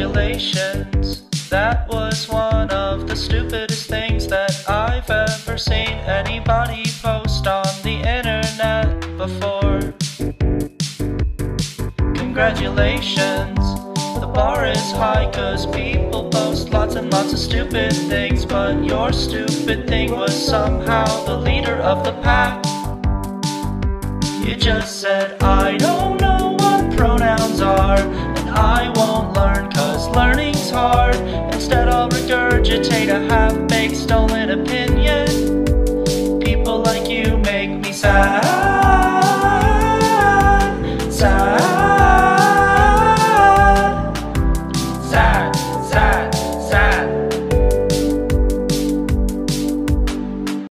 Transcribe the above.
Congratulations, that was one of the stupidest things that I've ever seen anybody post on the internet before. Congratulations, the bar is high cause people post lots and lots of stupid things, but your stupid thing was somehow the leader of the pack. You just said, I don't know what pronouns are, and I won't learn cause learning's hard. Instead I'll regurgitate a half-baked stolen opinion.